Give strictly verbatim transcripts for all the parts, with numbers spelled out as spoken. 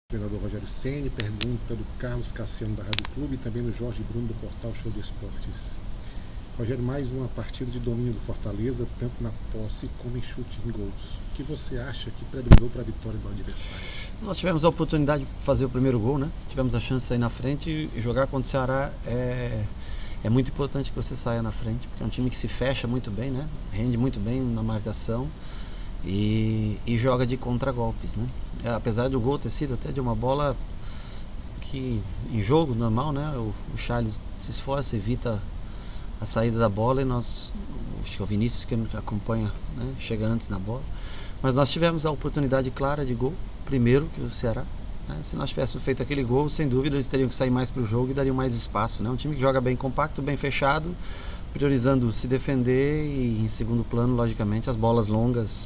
Treinador Rogério Ceni, pergunta do Carlos Cassiano da Rádio Clube e também do Jorge Bruno do portal Show de Esportes. Rogério, mais uma partida de domínio do Fortaleza, tanto na posse como em chute em gols. O que você acha que predominou para a vitória do adversário? Nós tivemos a oportunidade de fazer o primeiro gol, né? Tivemos a chance de sair na frente e jogar contra o Ceará é, é muito importante que você saia na frente, porque é um time que se fecha muito bem, né? Rende muito bem na marcação e, e joga de contragolpes, né? É, apesar do gol ter sido até de uma bola que em jogo normal, né? O, o Charles se esforça, evita a saída da bola e nós, acho que é o Vinícius que acompanha, né? Chega antes na bola, mas nós tivemos a oportunidade clara de gol, primeiro que o Ceará, né? Se nós tivéssemos feito aquele gol, sem dúvida eles teriam que sair mais para o jogo e dariam mais espaço, né? Um time que joga bem compacto, bem fechado, priorizando se defender e em segundo plano, logicamente, as bolas longas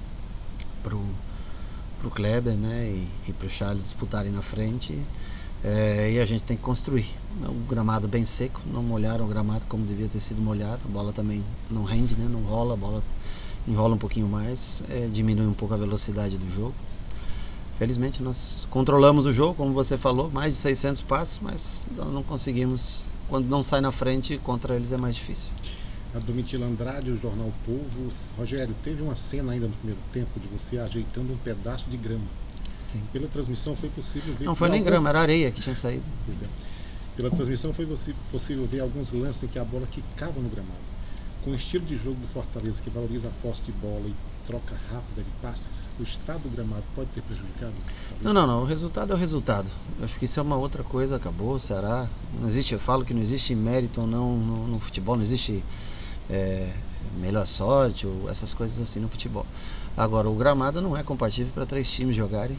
pro pro Kleber, né, e, e pro Charles disputarem na frente, é, e a gente tem que construir. O gramado bem seco, não molharam o gramado como devia ter sido molhado, a bola também não rende, né, não rola, a bola enrola um pouquinho mais, é, diminui um pouco a velocidade do jogo. Felizmente nós controlamos o jogo, como você falou, mais de seiscentos passes, mas nós não conseguimos, quando não sai na frente, contra eles é mais difícil. A Domitila Andrade, o Jornal Povo. Rogério, teve uma cena ainda no primeiro tempo de você ajeitando um pedaço de grama. Sim. Pela transmissão foi possível ver... Não foi nem alguns... grama, era areia que tinha saído. Pois é. Pela transmissão foi possível ver alguns lances em que a bola quicava no gramado. Com o estilo de jogo do Fortaleza, que valoriza a posse de bola e troca rápida de passes, o estado do gramado pode ter prejudicado? Não, não, não. O resultado é o resultado. Eu acho que isso é uma outra coisa, acabou, o Ceará. Não existe, eu falo que não existe mérito ou não no, no futebol, não existe... É, melhor sorte ou essas coisas assim no futebol. Agora, o gramado não é compatível para três times jogarem,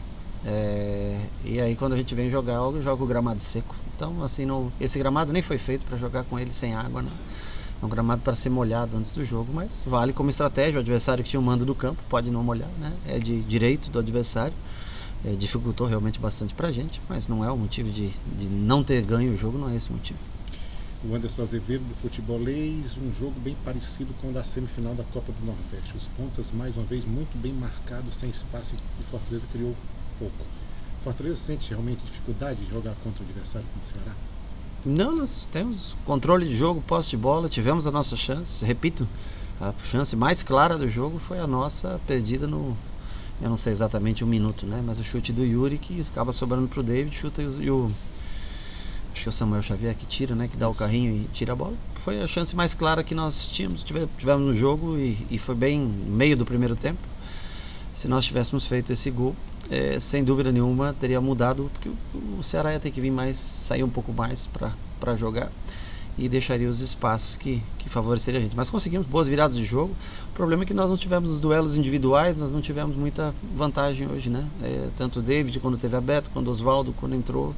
é, e aí quando a gente vem jogar algo, joga o gramado seco. Então, assim, no, esse gramado nem foi feito para jogar com ele sem água, né? É um gramado para ser molhado antes do jogo, mas vale como estratégia. O adversário que tinha o mando do campo pode não molhar, né? É de direito do adversário, é, dificultou realmente bastante para a gente, mas não é o motivo de, de não ter ganho o jogo, não é esse o motivo. O Anderson Azevedo do Futebolês, um jogo bem parecido com o da semifinal da Copa do Nordeste. Os pontas, mais uma vez, muito bem marcados, sem espaço, e Fortaleza criou pouco. Fortaleza sente realmente dificuldade de jogar contra o adversário como o Ceará? Não, nós temos controle de jogo, posse de bola, tivemos a nossa chance. Repito, a chance mais clara do jogo foi a nossa perdida no... eu não sei exatamente um minuto, né? Mas o chute do Yuri, que acaba sobrando para o David, chuta e o... acho que é o Samuel Xavier que tira, né, que dá o carrinho e tira a bola. Foi a chance mais clara que nós tínhamos, tivemos no jogo e, e foi bem no meio do primeiro tempo. Se nós tivéssemos feito esse gol, é, sem dúvida nenhuma teria mudado, porque o, o Ceará ia ter que vir mais, sair um pouco mais para jogar e deixaria os espaços que, que favoreceriam a gente. Mas conseguimos boas viradas de jogo. O problema é que nós não tivemos os duelos individuais, nós não tivemos muita vantagem hoje, né? É, tanto o David quando teve aberto, quando o Oswaldo quando entrou.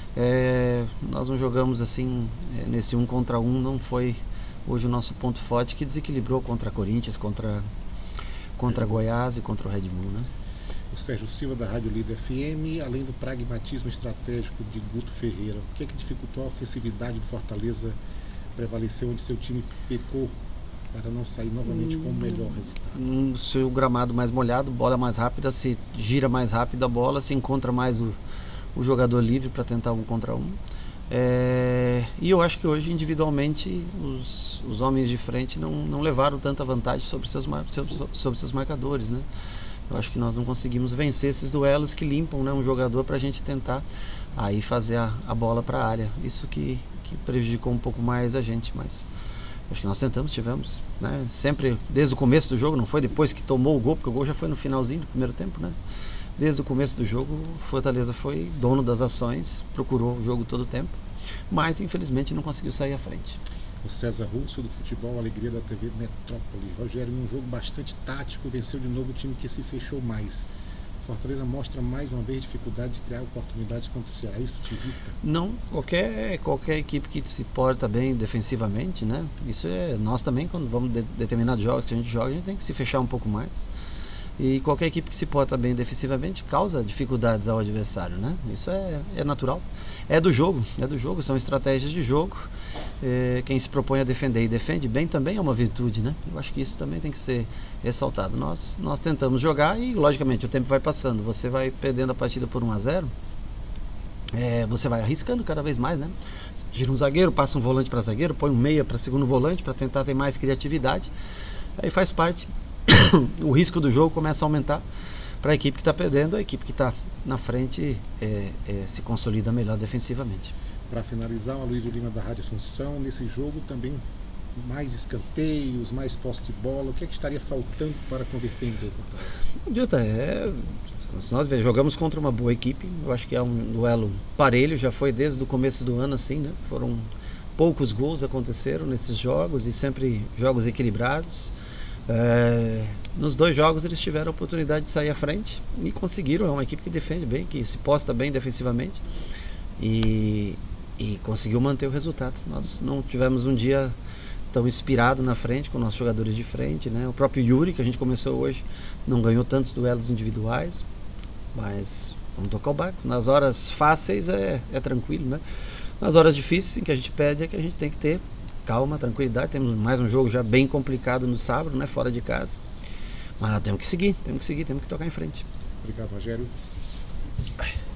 É, nós não jogamos assim, é, nesse um contra um, não foi hoje o nosso ponto forte, que desequilibrou contra a Corinthians, contra, contra a Goiás e contra o Red Bull, né? O Sérgio Silva da Rádio Líder F M, além do pragmatismo estratégico de Guto Ferreira, o que é que dificultou a ofensividade do Fortaleza prevalecer onde seu time pecou para não sair novamente com o melhor resultado? Se o gramado mais molhado, bola mais rápida, se gira mais rápido a bola, se encontra mais o o jogador livre para tentar um contra um, é, e eu acho que hoje individualmente os, os homens de frente não, não levaram tanta vantagem sobre seus, sobre, sobre seus marcadores, né? Eu acho que nós não conseguimos vencer esses duelos que limpam, né, um jogador para a gente tentar aí fazer a, a bola para a área. Isso que, que prejudicou um pouco mais a gente, mas acho que nós tentamos, tivemos, né, sempre desde o começo do jogo, não foi depois que tomou o gol, porque o gol já foi no finalzinho do primeiro tempo, né? Desde o começo do jogo, o Fortaleza foi dono das ações, procurou o jogo todo o tempo, mas infelizmente não conseguiu sair à frente. O César Russo do Futebol Alegria da T V Metrópole. Rogério, num jogo bastante tático, venceu de novo o time que se fechou mais. Fortaleza mostra mais uma vez dificuldade de criar oportunidades contra o Ceará. Isso te irrita? Não, qualquer, qualquer equipe que se porta bem defensivamente, né? Isso é nós também, quando vamos de determinados jogos que a gente joga, a gente tem que se fechar um pouco mais. E qualquer equipe que se porta bem defensivamente causa dificuldades ao adversário, né? Isso é, é natural. É do jogo, é do jogo, são estratégias de jogo. É, quem se propõe a defender e defende bem também é uma virtude, né? Eu acho que isso também tem que ser ressaltado. Nós, nós tentamos jogar e, logicamente, o tempo vai passando. Você vai perdendo a partida por um a zero, é, você vai arriscando cada vez mais, né? Gira um zagueiro, passa um volante para zagueiro, põe um meia para segundo volante para tentar ter mais criatividade. Aí faz parte. O risco do jogo começa a aumentar para a equipe que está perdendo, a equipe que está na frente é, é, se consolida melhor defensivamente. Para finalizar, o Aloysio Lima da Rádio Assunção, nesse jogo também mais escanteios, mais posse de bola, o que é que estaria faltando para converter em gol? Não adianta, é, nós jogamos contra uma boa equipe, eu acho que é um duelo parelho, já foi desde o começo do ano assim, né? Foram poucos gols aconteceram nesses jogos e sempre jogos equilibrados. É, nos dois jogos eles tiveram a oportunidade de sair à frente e conseguiram. É uma equipe que defende bem, que se posta bem defensivamente e, e conseguiu manter o resultado. Nós não tivemos um dia tão inspirado na frente, com nossos jogadores de frente, né? O próprio Yuri, que a gente começou hoje, não ganhou tantos duelos individuais, mas vamos tocar o barco. Nas horas fáceis é, é tranquilo, né? Nas horas difíceis, em que a gente pede, é que a gente tem que ter calma, tranquilidade. Temos mais um jogo já bem complicado no sábado, né? Fora de casa, mas temos que seguir, temos que seguir, temos que tocar em frente. Obrigado, Rogério.